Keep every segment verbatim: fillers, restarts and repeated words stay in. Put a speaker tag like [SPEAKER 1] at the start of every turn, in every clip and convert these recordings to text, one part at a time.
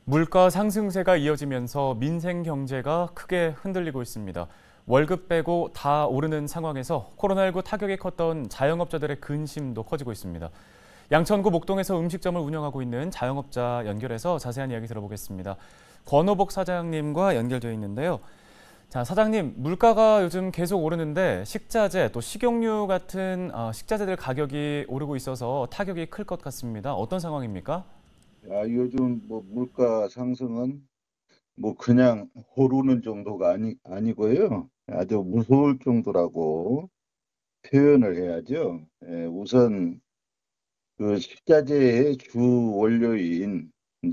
[SPEAKER 1] 물가 상승세가 이어지면서 민생 경제가 크게 흔들리고 있습니다. 월급 빼고 다 오르는 상황에서 코로나십구 타격이 컸던 자영업자들의 근심도 커지고 있습니다. 양천구 목동에서 음식점을 운영하고 있는 자영업자 연결해서 자세한 이야기 들어보겠습니다. 권호복 사장님과 연결되어 있는데요. 자, 사장님, 물가가 요즘 계속 오르는데 식자재 또 식용유 같은 어, 식자재들 가격이 오르고 있어서 타격이 클 것 같습니다. 어떤 상황입니까?
[SPEAKER 2] 아, 요즘 뭐 물가 상승은 뭐 그냥 오르는 정도가 아니, 아니고요. 아주 무서울 정도라고 표현을 해야죠. 예, 우선 그 식자재의 주 원료인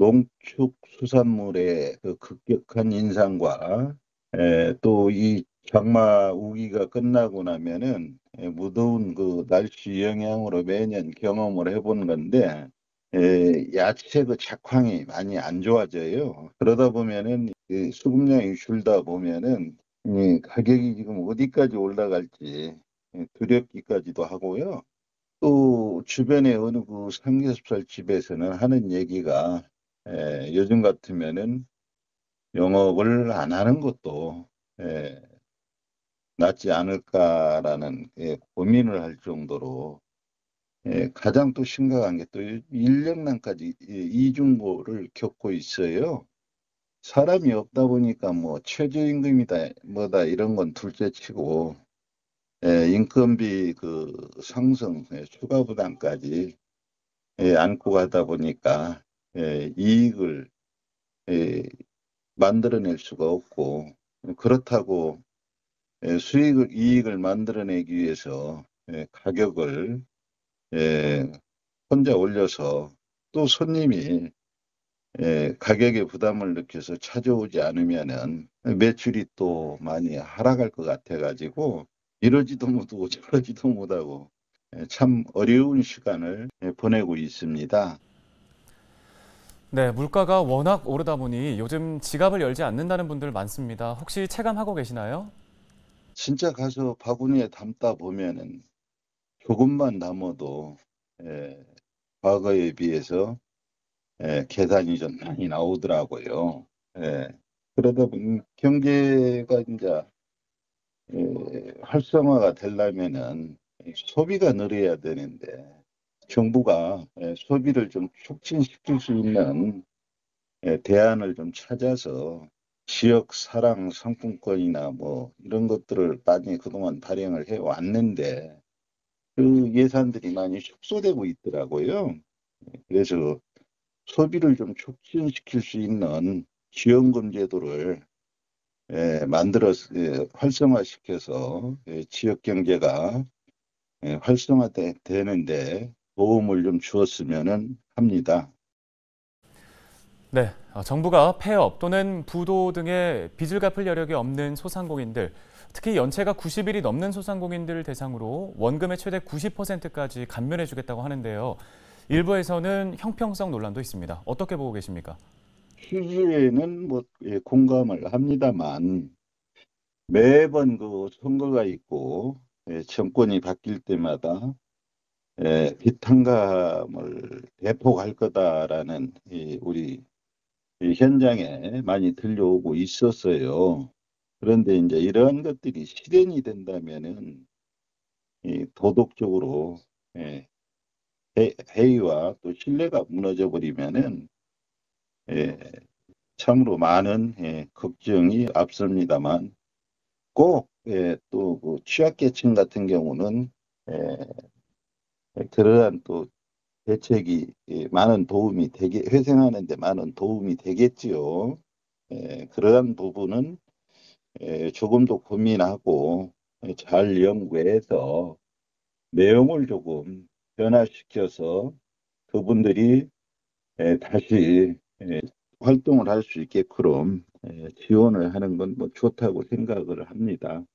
[SPEAKER 2] 농축수산물의 그 급격한 인상과 또 이 장마 우기가 끝나고 나면은 예, 무더운 그 날씨 영향으로 매년 경험을 해본 건데 에, 야채 그 작황이 많이 안 좋아져요. 그러다 보면은 이 수급량이 줄다 보면은 이 가격이 지금 어디까지 올라갈지 예, 두렵기까지도 하고요. 또 주변에 어느 그 삼겹살 집에서는 하는 얘기가 에, 요즘 같으면은 영업을 안 하는 것도 에, 낫지 않을까라는 예, 고민을 할 정도로 예, 가장 또 심각한 게 또 인력난까지 예, 이중고를 겪고 있어요. 사람이 없다 보니까 뭐 최저임금이다 뭐다 이런 건 둘째치고 예, 인건비 그 상승 예, 추가 부담까지 예, 안고 가다 보니까 예, 이익을 예, 만들어낼 수가 없고 그렇다고 예, 수익을 이익을 만들어내기 위해서 예, 가격을 예, 혼자 올려서 또 손님이 예, 가격에 부담을 느껴서 찾아오지 않으면은 매출이 또 많이 하락할 것 같아가지고 이러지도 못하고 저러지도 못하고 예, 참 어려운 시간을 예, 보내고 있습니다.
[SPEAKER 1] 네, 물가가 워낙 오르다 보니 요즘 지갑을 열지 않는다는 분들 많습니다. 혹시 체감하고 계시나요?
[SPEAKER 2] 진짜 가서 바구니에 담다 보면은 조금만 남아도 예, 과거에 비해서 예, 계산이 좀 많이 나오더라고요. 예, 그러다 보니 경제가 이제 예, 활성화가 되려면은 소비가 늘어야 되는데 정부가 예, 소비를 좀 촉진시킬 수 있는 예, 대안을 좀 찾아서 지역 사랑 상품권이나 뭐 이런 것들을 많이 그동안 발행을 해 왔는데 그 예산들이 많이 축소되고 있더라고요. 그래서 소비를 좀 촉진시킬 수 있는 지원금 제도를 예, 만들어서 예, 활성화시켜서 예, 지역 경제가 예, 활성화되는데 도움을 좀 주었으면 합니다.
[SPEAKER 1] 네, 어, 정부가 폐업 또는 부도 등의 빚을 갚을 여력이 없는 소상공인들, 특히 연체가 구십 일이 넘는 소상공인들 대상으로 원금의 최대 구십 퍼센트까지 감면해 주겠다고 하는데요. 일부에서는 형평성 논란도 있습니다. 어떻게 보고 계십니까?
[SPEAKER 2] 취지에는 뭐 예, 공감을 합니다만 매번 그 선거가 있고 예, 정권이 바뀔 때마다 예, 비탄감을 대폭할 거다라는 이 우리 이 현장에 많이 들려오고 있었어요. 그런데 이제 이러한 것들이 실현이 된다면은 이 도덕적으로 예, 해- 해이와 또 신뢰가 무너져 버리면은 예, 참으로 많은 예, 걱정이 앞섭니다만 꼭 예, 또그 취약계층 같은 경우는 예, 그러한 또 대책이 예, 많은 도움이 되게 회생하는 데 많은 도움이 되겠지요. 예, 그러한 부분은 예, 조금 더 고민하고 예, 잘 연구해서 내용을 조금 변화시켜서 그분들이 예, 다시 예, 활동을 할 수 있게끔 예, 지원을 하는 건 뭐 좋다고 생각을 합니다.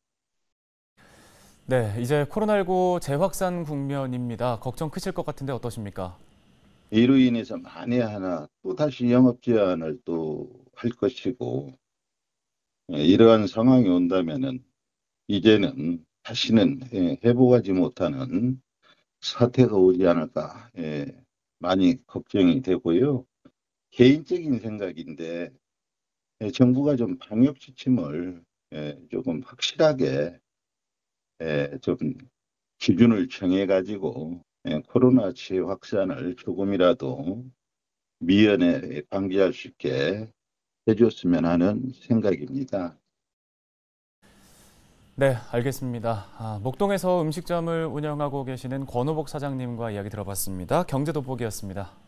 [SPEAKER 1] 네, 이제 코로나십구 재확산 국면입니다. 걱정 크실 것 같은데 어떠십니까?
[SPEAKER 2] 이로 인해서 만에 하나 또 다시 영업 제한을 또 할 것이고 예, 이러한 상황이 온다면은 이제는 다시는 예, 회복하지 못하는 사태가 오지 않을까 예, 많이 걱정이 되고요. 개인적인 생각인데 예, 정부가 좀 방역 지침을 예, 조금 확실하게 예, 좀 기준을 정해가지고 예, 코로나 재확산을 조금이라도 미연에 방지할 수 있게 해줬으면 하는 생각입니다.
[SPEAKER 1] 네, 알겠습니다. 아, 목동에서 음식점을 운영하고 계시는 권호복 사장님과 이야기 들어봤습니다. 경제돋보기였습니다.